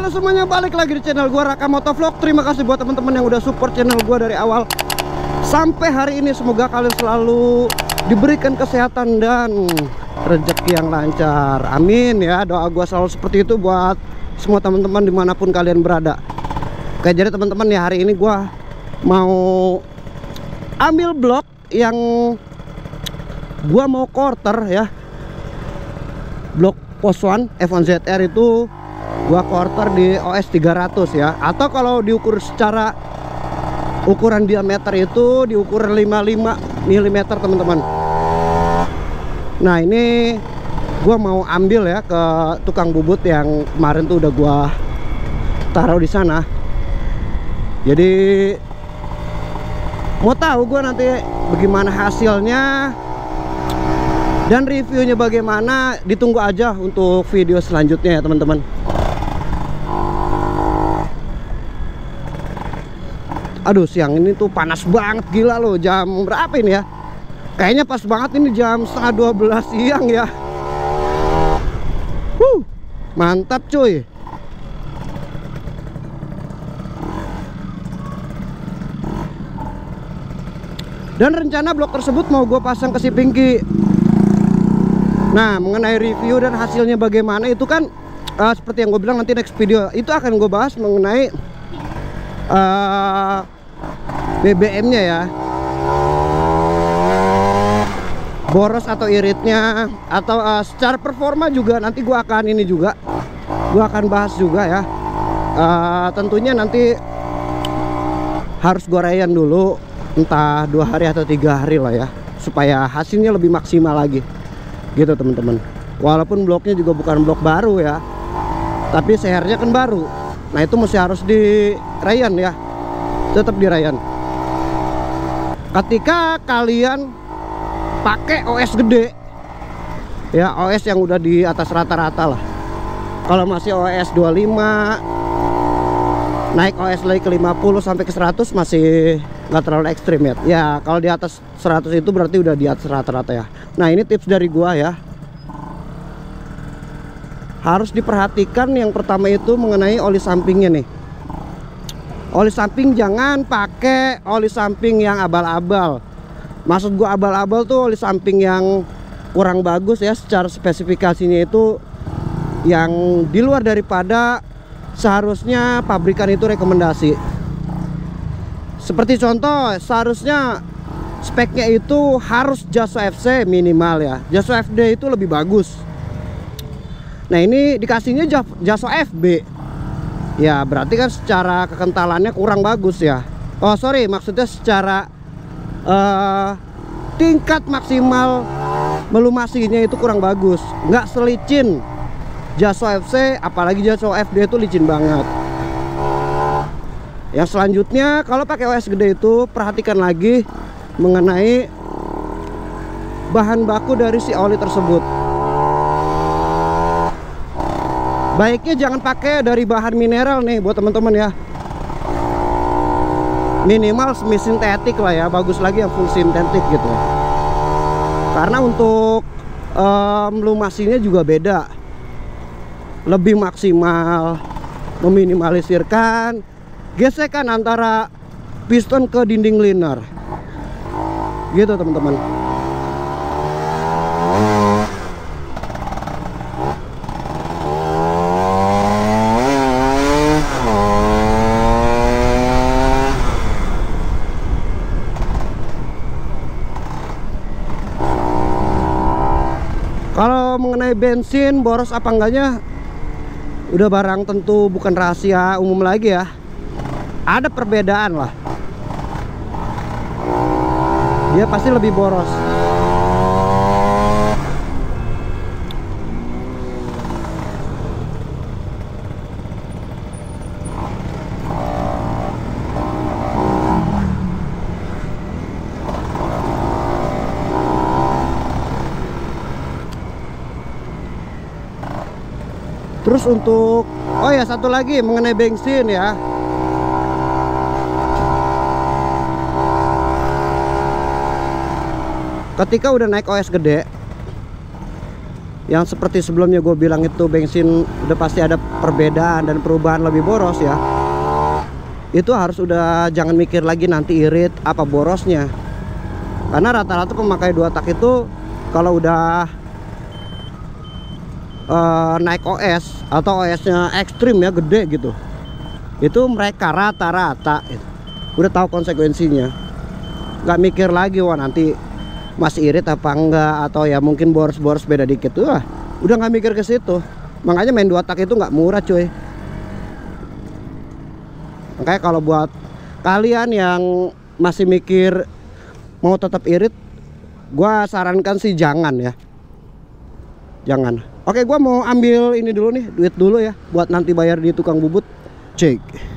Halo semuanya, balik lagi di channel gua Raka Motovlog. Terima kasih buat teman-teman yang udah support channel gua dari awal sampai hari ini. Semoga kalian selalu diberikan kesehatan dan rezeki yang lancar. Amin ya. Doa gua selalu seperti itu buat semua teman-teman dimanapun kalian berada. Oke, jadi teman-teman ya, hari ini gua mau ambil blok yang gua mau quarter ya. Blok Post One F1 ZR itu gua quarter di OS 300 ya, atau kalau diukur secara ukuran diameter itu diukur 55 mm teman-teman. Nah, ini gua mau ambil ya ke tukang bubut yang kemarin tuh udah gua taruh di sana. Jadi mau tahu gua nanti bagaimana hasilnya dan reviewnya bagaimana, ditunggu aja untuk video selanjutnya ya teman-teman. Aduh, siang ini tuh panas banget, gila loh. Jam berapa ini ya? Kayaknya pas banget ini jam setengah 12 siang ya. Mantap cuy. Dan rencana blok tersebut mau gue pasang ke si Pinky. Nah, mengenai review dan hasilnya bagaimana itu kan seperti yang gue bilang, nanti next video itu akan gue bahas mengenai BBM-nya ya, boros atau iritnya, atau secara performa juga nanti gue akan ini juga gue akan bahas juga ya. Tentunya nanti harus gue rayan dulu, entah 2 hari atau 3 hari lah ya, supaya hasilnya lebih maksimal lagi gitu teman-teman. Walaupun bloknya juga bukan blok baru ya, tapi CR-nya kan baru. Nah, itu masih harus di rayan ya, tetap di rayan. Ketika kalian pakai OS gede ya, OS yang udah di atas rata-rata lah. Kalau masih OS 25, naik OS lagi ke 50 sampai ke 100 masih nggak terlalu ekstrim ya. Ya, kalau di atas 100 itu berarti udah di atas rata-rata ya. Nah, ini tips dari gua ya. Harus diperhatikan yang pertama itu mengenai oli sampingnya nih. Oli samping jangan pakai oli samping yang abal-abal. Maksud gua abal-abal tuh oli samping yang kurang bagus ya, secara spesifikasinya itu yang di luar daripada seharusnya pabrikan itu rekomendasi. Seperti contoh, seharusnya speknya itu harus Jaso FC minimal ya. Jaso FD itu lebih bagus. Nah, ini dikasihnya Jaso FB. Ya, berarti kan secara kekentalannya kurang bagus ya. Oh sorry, maksudnya secara tingkat maksimal melumasinya itu kurang bagus. Nggak selicin Jaso FC, apalagi Jaso FD itu licin banget. Yang selanjutnya, kalau pakai OS gede itu perhatikan lagi mengenai bahan baku dari si oli tersebut. Baiknya jangan pakai dari bahan mineral nih buat teman-teman ya. Minimal semi sintetik lah ya, bagus lagi yang full sintetik gitu. Karena untuk melumasinya juga beda, lebih maksimal, meminimalisirkan gesekan antara piston ke dinding liner gitu teman-teman. Kalau mengenai bensin boros apa enggaknya udah barang tentu bukan rahasia umum lagi ya. Ada perbedaan lah. Dia pasti lebih boros. Terus untuk, oh ya, satu lagi mengenai bensin ya. Ketika udah naik OS gede, yang seperti sebelumnya gue bilang itu bensin udah pasti ada perbedaan dan perubahan lebih boros ya, itu harus udah jangan mikir lagi nanti irit apa borosnya. Karena rata-rata pemakai 2 tak itu kalau udah naik OS atau OS-nya ekstrim ya, gede gitu, itu mereka rata-rata udah tahu konsekuensinya, nggak mikir lagi wah nanti masih irit apa enggak, atau ya mungkin boros-boros beda dikit tuh, udah nggak mikir ke situ. Makanya main 2 tak itu nggak murah cuy. Makanya kalau buat kalian yang masih mikir mau tetap irit, gua sarankan sih jangan ya, jangan. Oke, gua mau ambil ini dulu nih, duit dulu ya buat nanti bayar di tukang bubut. Cek.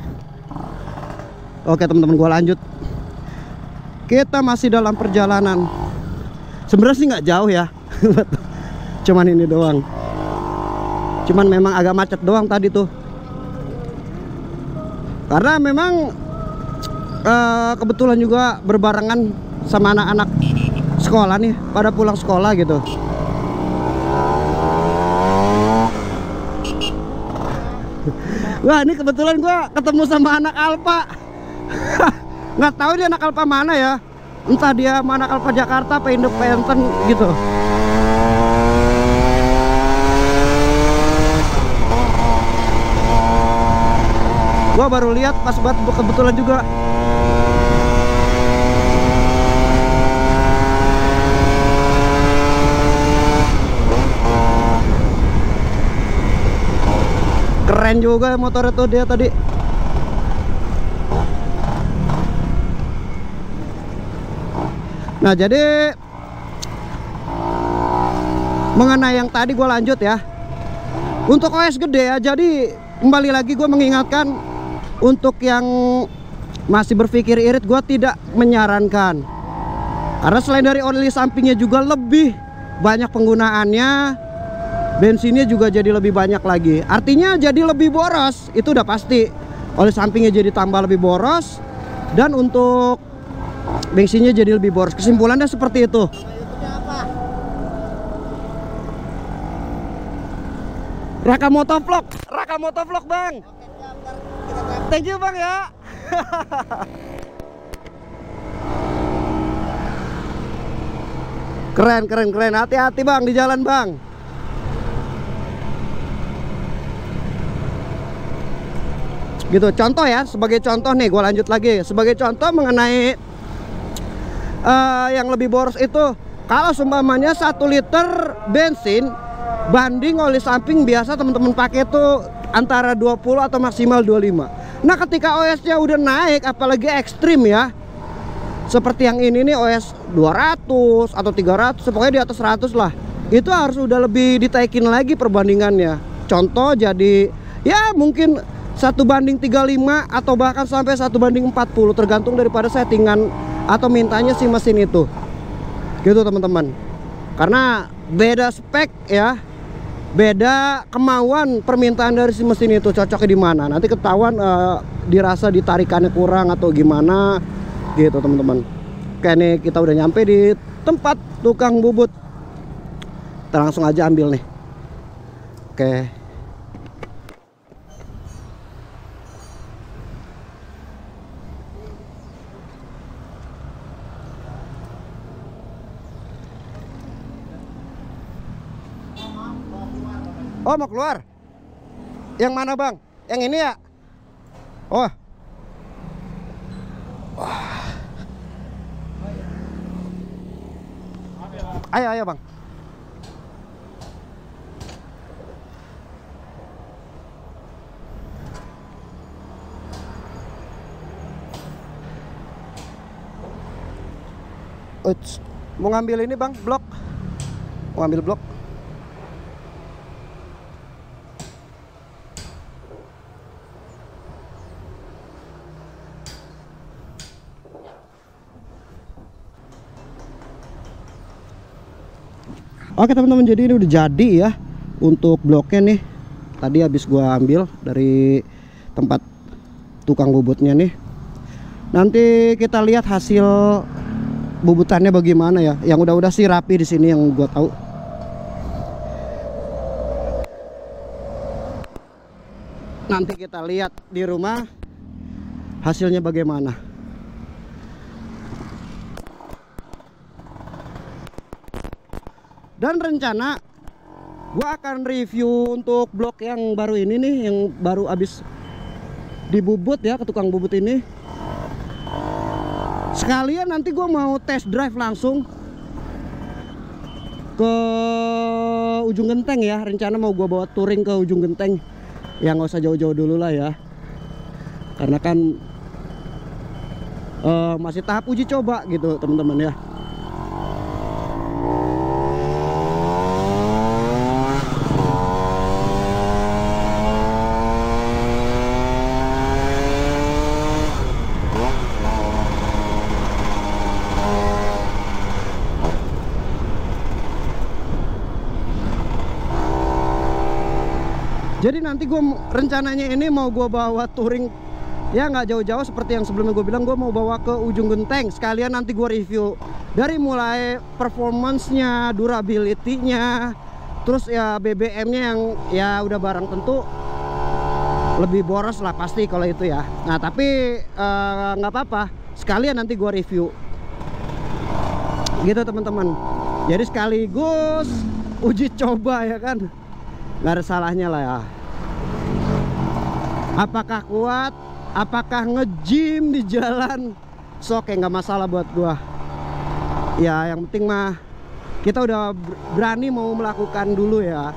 Oke teman-teman, gua lanjut. Kita masih dalam perjalanan. Sebenarnya sih nggak jauh ya. Cuman ini doang. Cuman memang agak macet doang tadi tuh. Karena memang kebetulan juga berbarengan sama anak-anak sekolah nih, pada pulang sekolah gitu. Wah, ini kebetulan gua ketemu sama anak Alfa. Nggak tahu dia anak Alfa mana ya. Entah dia mana Alfa Jakarta apa Independen gitu. Gua baru lihat pas buat kebetulan juga. Keren juga motor itu dia tadi. Nah, jadi mengenai yang tadi gue lanjut ya. Untuk OS gede ya, jadi kembali lagi gue mengingatkan untuk yang masih berpikir irit, gue tidak menyarankan. Karena selain dari oli sampingnya juga lebih banyak penggunaannya, bensinnya juga jadi lebih banyak lagi. Artinya jadi lebih boros, itu udah pasti. Oli sampingnya jadi tambah lebih boros, dan untuk bensinnya jadi lebih boros. Kesimpulannya seperti itu. Raka Motovlog, Raka Motovlog bang. Thank you bang ya. Keren keren keren. Hati-hati bang di jalan bang. Gitu, contoh ya, sebagai contoh nih, gue lanjut lagi. Sebagai contoh mengenai yang lebih boros itu, kalau seumpamanya 1 liter bensin banding oli samping biasa teman-teman pakai tuh antara 20 atau maksimal 25. Nah, ketika OS-nya udah naik, apalagi ekstrim ya, seperti yang ini nih, OS 200 atau 300, pokoknya di atas 100 lah, itu harus udah lebih ditaikin lagi perbandingannya. Contoh jadi ya mungkin 1:35 atau bahkan sampai 1:40, tergantung daripada settingan atau mintanya si mesin itu. Gitu teman-teman. Karena beda spek ya, beda kemauan permintaan dari si mesin itu, cocoknya di mana. Nanti ketahuan dirasa ditarikannya kurang atau gimana gitu teman-teman. Oke, nih kita udah nyampe di tempat tukang bubut. Kita langsung aja ambil nih. Oke. Oh, mau keluar? Yang mana bang? Yang ini ya? Oh. Ayo, ayo bang. Uts. Mau ngambil ini bang, blok. Mau ngambil blok. Oke teman-teman, jadi ini udah jadi ya untuk bloknya nih. Tadi habis gua ambil dari tempat tukang bubutnya nih. Nanti kita lihat hasil bubutannya bagaimana ya. Yang udah sih rapi di sini yang gua tahu. nanti kita lihat di rumah hasilnya bagaimana. Dan rencana gua akan review untuk blok yang baru ini nih, yang baru habis dibubut ya ke tukang bubut ini. Sekalian nanti gua mau test drive langsung ke Ujung Genteng ya. Rencana mau gua bawa touring ke Ujung Genteng. Ya nggak usah jauh-jauh dulu lah ya, karena kan masih tahap uji coba gitu teman-teman ya. Jadi nanti gue rencananya ini mau gue bawa touring ya, nggak jauh-jauh seperti yang sebelumnya gue bilang. Gue mau bawa ke Ujung Genteng. Sekalian nanti gue review dari mulai performance-nya, durability-nya, terus ya BBM-nya yang ya udah barang tentu lebih boros lah pasti kalau itu ya. Nah tapi nggak apa-apa, sekalian nanti gue review gitu teman-teman. Jadi sekaligus uji coba ya kan, nggak ada salahnya lah ya. Apakah kuat, apakah nge-gym di jalan, so kayak nggak masalah buat gua ya. Yang penting mah kita udah berani mau melakukan dulu ya.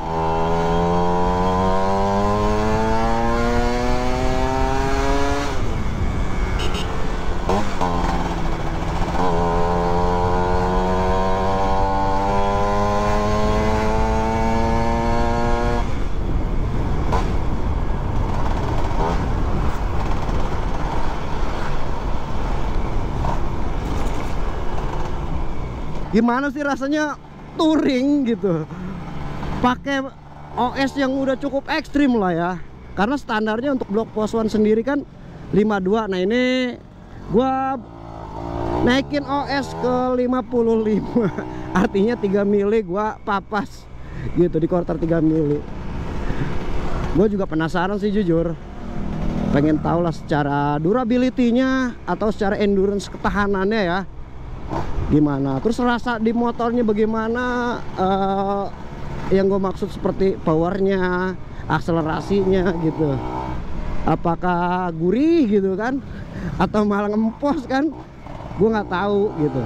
Gimana sih rasanya touring gitu pakai OS yang udah cukup ekstrim lah ya, karena standarnya untuk blok Pos One sendiri kan 52. Nah ini gua naikin OS ke 55 artinya 3 mili gua papas gitu di quarter 3 mili. Gue juga penasaran sih jujur, pengen tahu lah secara durability-nya atau secara endurance ketahanannya ya gimana, terus rasa di motornya bagaimana, yang gue maksud seperti powernya, akselerasinya gitu, apakah gurih gitu kan atau malah ngempos kan, gue nggak tahu gitu.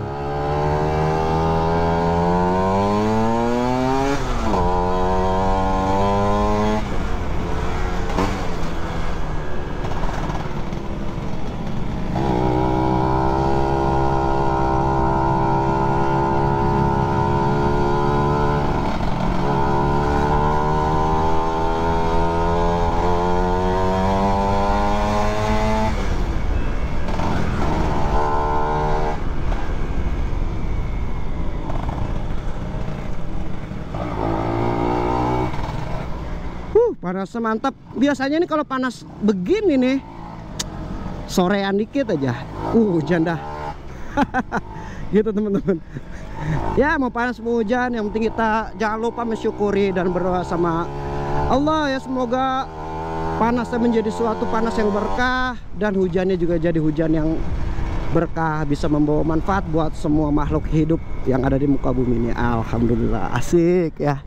Panasnya mantap. Biasanya nih kalau panas begini nih sorean dikit aja hujan dah. Gitu teman-teman ya, mau panas mau hujan yang penting kita jangan lupa mensyukuri dan berdoa sama Allah ya, semoga panasnya menjadi suatu panas yang berkah dan hujannya juga jadi hujan yang berkah, bisa membawa manfaat buat semua makhluk hidup yang ada di muka bumi ini. Alhamdulillah, asik ya.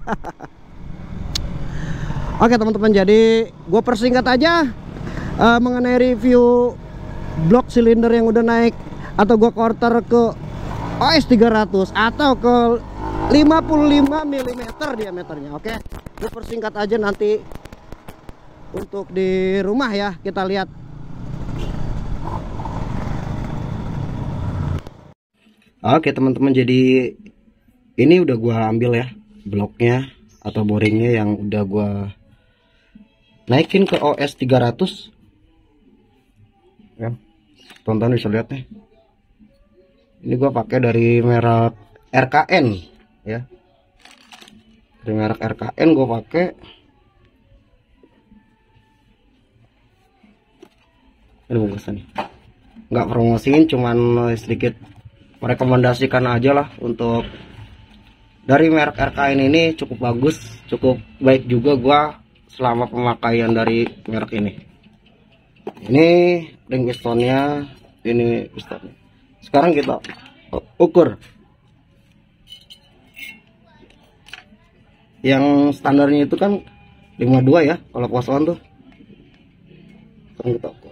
Oke teman-teman, jadi gue persingkat aja mengenai review blok silinder yang udah naik atau gue quarter ke OS 300 atau ke 55 mm diameternya. Oke, gue persingkat aja, nanti untuk di rumah ya kita lihat. Oke teman-teman, jadi ini udah gue ambil ya bloknya atau boringnya yang udah gue naikin ke OS 300 ya. Tonton bisa lihat nih, ini gua pakai dari merek RKN ya, dari merek RKN gua pakai. Ini bungkusan nih, nggak promosiin, cuman sedikit merekomendasikan aja lah. Untuk dari merek RKN ini cukup bagus, cukup baik juga. Gua selama pemakaian dari merek ini. Ini ring pistonnya, ini pistonnya. Sekarang kita ukur. Yang standarnya itu kan 52 ya, kalau kosongan tuh. Sekarang kita ukur.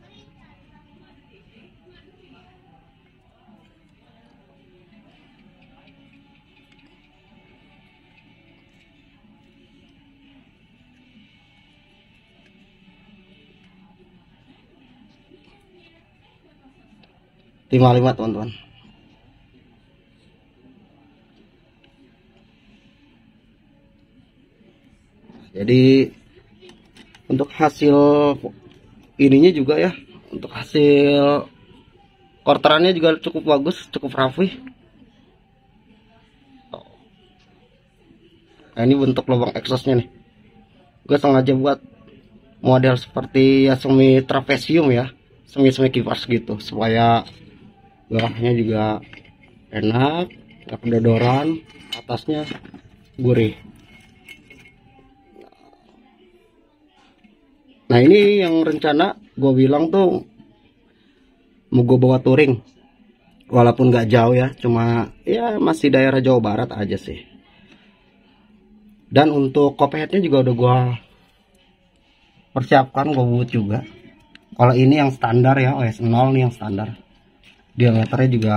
Lima teman-teman. Jadi untuk hasil ininya juga ya, untuk hasil korterannya juga cukup bagus, cukup rapi. Nah, ini bentuk lubang exhaustnya nih. Gue sengaja buat model seperti ya semi trapesium ya, semi kipas gitu, supaya bawahnya juga enak, gak kedodoran, atasnya gurih. Nah ini yang rencana gue bilang tuh mau gue bawa touring, walaupun gak jauh ya, cuma ya masih daerah Jawa Barat aja sih. Dan untuk kopetnya juga udah gue persiapkan, gue buat juga. Kalau ini yang standar ya, OS 0 nih yang standar. Diameternya juga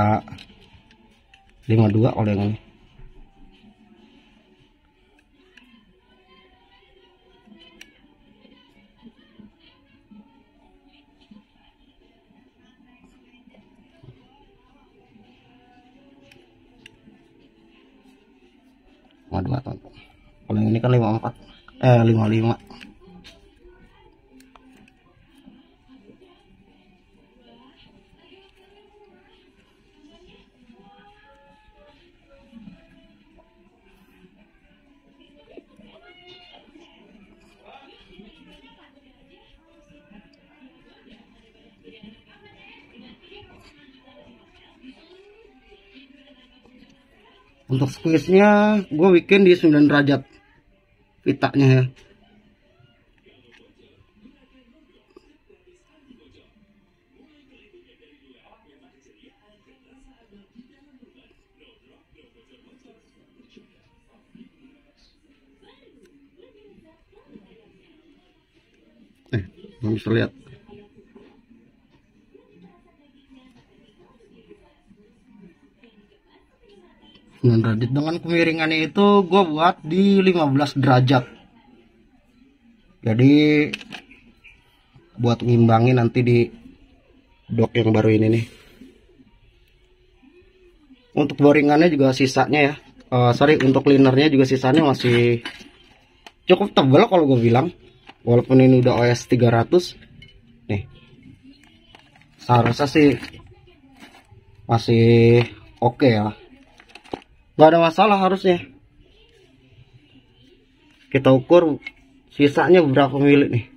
52 kalau yang ini. Dua ton. Kalau yang ini kan 54, 55. Untuk squeeze-nya gue bikin di 9 derajat pitanya ya. Belum bisa lihat. Derajat dengan kemiringannya itu gue buat di 15 derajat. Jadi buat ngimbangin nanti di dok yang baru ini nih. Untuk boringannya juga sisanya ya, untuk linernya juga sisanya masih cukup tebal kalau gue bilang. Walaupun ini udah OS 300 nih, seharusnya sih masih oke ya, nggak ada masalah harusnya. Kita ukur sisanya berapa mili nih.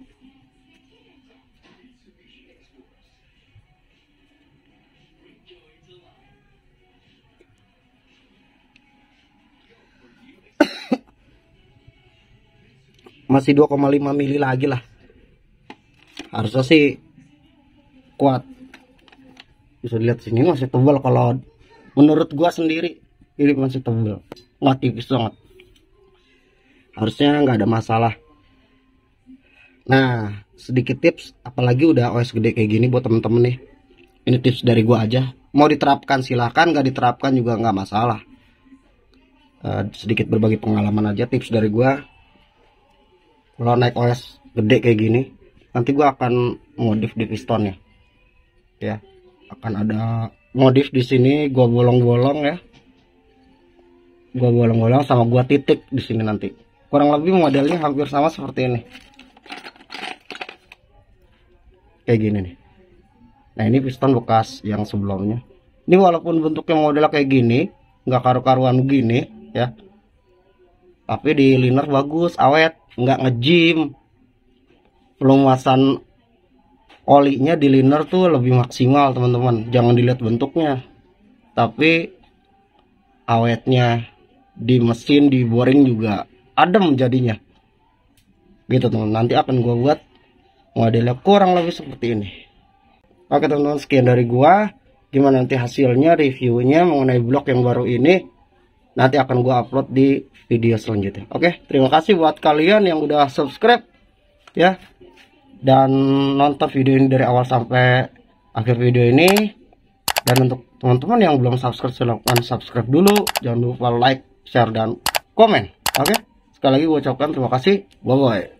Masih 2,5 mili lagi lah, harusnya sih kuat. Bisa dilihat sini masih tebal, kalau menurut gua sendiri ini masih tebal, nggak tipis banget, harusnya nggak ada masalah. Nah sedikit tips, apalagi udah OS gede kayak gini buat temen-temen nih, ini tips dari gua aja, mau diterapkan silahkan, nggak diterapkan juga nggak masalah. Sedikit berbagi pengalaman aja, tips dari gua. Kalau naik OS gede kayak gini, nanti gua akan modif di pistonnya ya, akan ada modif di sini, gua bolong-bolong ya, gua bolong-bolong sama gua titik di sini. Nanti kurang lebih modelnya hampir sama seperti ini, kayak gini nih. Nah ini piston bekas yang sebelumnya. Ini walaupun bentuknya modelnya kayak gini, nggak karu-karuan gini ya, tapi di liner bagus, awet, nggak ngejim. Pelumasan olinya di liner tuh lebih maksimal teman-teman. Jangan dilihat bentuknya, tapi awetnya. Di mesin, di boring juga adem jadinya. gitu teman. Nanti akan gue buat modelnya kurang lebih seperti ini. Oke teman-teman, sekian dari gua. Gimana nanti hasilnya, reviewnya mengenai blog yang baru ini, nanti akan gua upload di video selanjutnya. Oke, terima kasih buat kalian yang udah subscribe ya, dan nonton video ini dari awal sampai akhir video ini. Dan untuk teman-teman yang belum subscribe, silahkan subscribe dulu. Jangan lupa like, share, dan komen. Oke, sekali lagi gua ucapkan terima kasih. Bye bye.